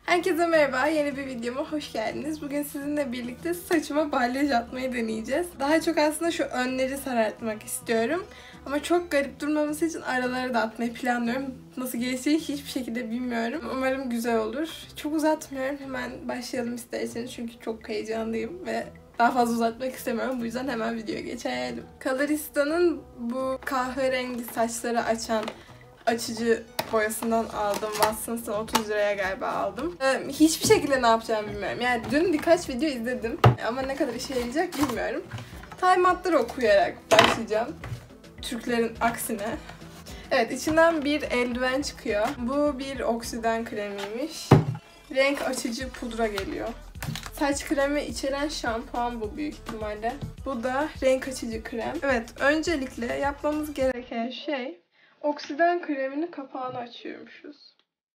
Herkese merhaba, yeni bir videoma hoş geldiniz. Bugün sizinle birlikte saçıma balyaj atmayı deneyeceğiz. Daha çok aslında şu önleri sarartmak istiyorum. Ama çok garip durmaması için araları da atmayı planlıyorum. Nasıl geleceği hiçbir şekilde bilmiyorum. Umarım güzel olur. Çok uzatmıyorum, hemen başlayalım isterseniz çünkü çok heyecanlıyım ve daha fazla uzatmak istemiyorum. Bu yüzden hemen videoya geçelim. Colorista'nın bu kahverengi saçları açan açıcı boyasından aldım. Watsons'tan 30 liraya galiba aldım. Hiçbir şekilde ne yapacağımı bilmiyorum. Yani dün birkaç video izledim ama ne kadar işe yarayacak bilmiyorum. Timeout'ları okuyarak başlayacağım. Türklerin aksine. Evet, içinden bir eldiven çıkıyor. Bu bir oksiden kremiymiş. Renk açıcı pudra geliyor. Saç kremi içeren şampuan bu büyük ihtimalle. Bu da renk açıcı krem. Evet, öncelikle yapmamız gereken şey oksiden kreminin kapağını açıyormuşuz.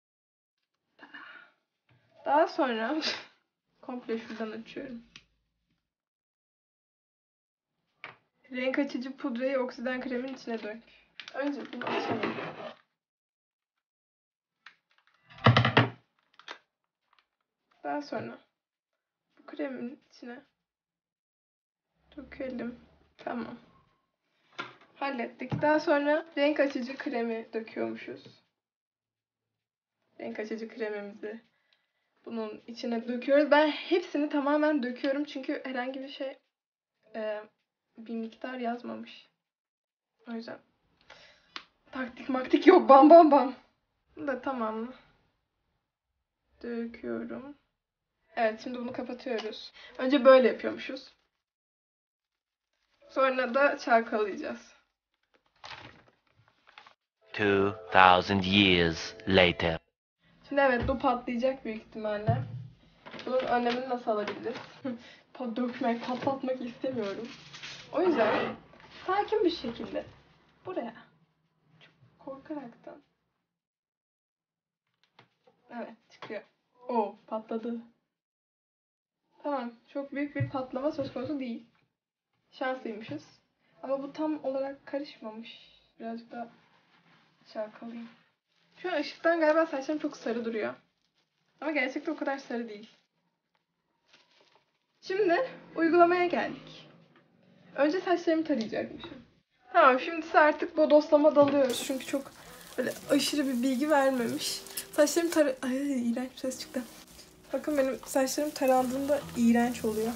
Daha sonra komple şuradan açıyorum. Renk açıcı pudrayı oksiden kremin içine dök. Önce bunu açalım. Daha sonra bu kremin içine dökelim. Tamam. Hallettik. Daha sonra renk açıcı kremi döküyormuşuz. Renk açıcı kremimizi bunun içine döküyoruz. Ben hepsini tamamen döküyorum çünkü herhangi bir şey bir miktar yazmamış. O yüzden taktik maktik yok. Bam bam bam. Bunu da tamam döküyorum. Evet, şimdi bunu kapatıyoruz. Önce böyle yapıyormuşuz. Sonra da çalkalayacağız. 2000 years later. Şimdi evet, bu patlayacak büyük ihtimalle. Bunun önlemini nasıl alabiliriz? Dökmek, patlatmak istemiyorum. O yüzden sakin bir şekilde buraya çok korkaraktan. Evet, çıkıyor. Oo, patladı. Tamam, çok büyük bir patlama söz konusu değil. Şanslıymışız. Ama bu tam olarak karışmamış. Birazcık daha çalkalayayım. Şu an ışıktan galiba saçlarım çok sarı duruyor. Ama gerçekten o kadar sarı değil. Şimdi uygulamaya geldik. Önce saçlarımı tarayacakmışım. Tamam, şimdi ise artık bodoslama dalıyoruz. Çünkü çok böyle aşırı bir bilgi vermemiş. Saçlarım Ay, iğrenç bir ses çıktı. Bakın, benim saçlarım tarandığında iğrenç oluyor.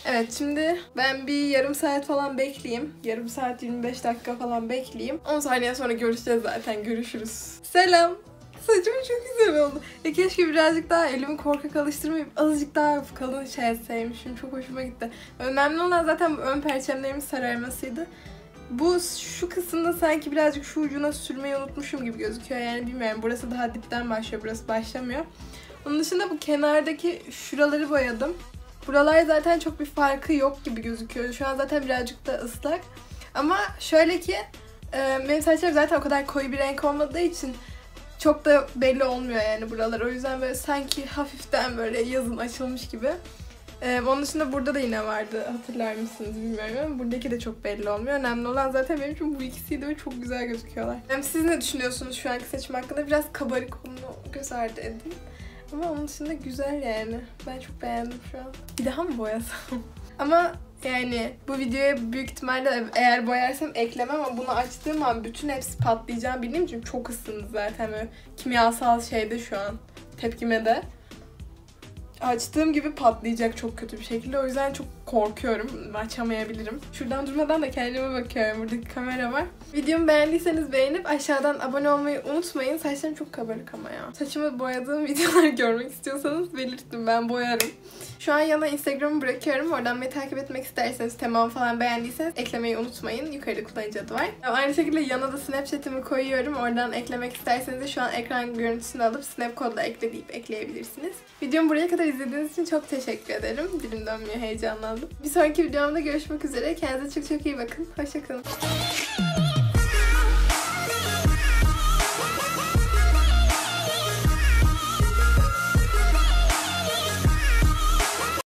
Evet, şimdi ben bir yarım saat falan bekleyeyim. Yarım saat 25 dakika falan bekleyeyim. 10 saniye sonra görüşeceğiz zaten. Görüşürüz. Selam. Saçım çok güzel oldu. Keşke birazcık daha elimi korkak alıştırmayıp azıcık daha kalın şey etseymişim. Çok hoşuma gitti. Önemli olan zaten bu ön perçemlerimin sararmasıydı. Şu kısımda sanki birazcık şu ucuna sürmeyi unutmuşum gibi gözüküyor. Yani bilmiyorum. Burası daha dipten başlıyor. Burası başlamıyor. Onun dışında bu kenardaki şuraları boyadım. Buralar zaten çok bir farkı yok gibi gözüküyor. Şu an zaten birazcık da ıslak. Ama şöyle ki benim saçlarım zaten o kadar koyu bir renk olmadığı için çok da belli olmuyor yani buralar. O yüzden böyle sanki hafiften böyle yazın açılmış gibi. Onun dışında burada da yine vardı. Hatırlar mısınız bilmiyorum ama buradaki de çok belli olmuyor. Önemli olan zaten benim için bu ikisiydi ve çok güzel gözüküyorlar. Siz ne düşünüyorsunuz şu anki saçım hakkında? Biraz kabarık, onu göz ardı edin. Ama onun dışında güzel yani. Ben çok beğendim şu an. Bir daha mı boyasam? Ama yani bu videoya büyük ihtimalle eğer boyarsam eklemem ama bunu açtığım an bütün hepsi patlayacağını bildiğim için çok ısındı zaten böyle kimyasal şeyde şu an tepkime de. Açtığım gibi patlayacak çok kötü bir şekilde. O yüzden çok korkuyorum. Açamayabilirim. Şuradan durmadan da kendime bakıyorum. Buradaki kamera var. Videomu beğendiyseniz beğenip aşağıdan abone olmayı unutmayın. Saçlarım çok kabarık ama ya. Saçımı boyadığım videolar görmek istiyorsanız belirtin. Ben boyarım. Şu an yana Instagram'ı bırakıyorum. Oradan beni takip etmek isterseniz, temamı falan beğendiyseniz eklemeyi unutmayın. Yukarıda kullanıcı adı var. Aynı şekilde yana da Snapchat'imi koyuyorum. Oradan eklemek isterseniz de şu an ekran görüntüsünü alıp Snap kodla ekle deyip ekleyebilirsiniz. Videomu buraya kadar izlediğiniz için çok teşekkür ederim. Dilim dönmüyor, heyecanlandım. Bir sonraki videomda görüşmek üzere. Kendinize çok çok iyi bakın. Hoşça kalın.